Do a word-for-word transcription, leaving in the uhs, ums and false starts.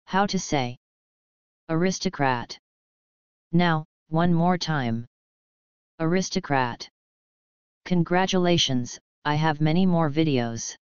How to say aristocrat. Now, one more time. Aristocrat. Congratulations, I have many more videos.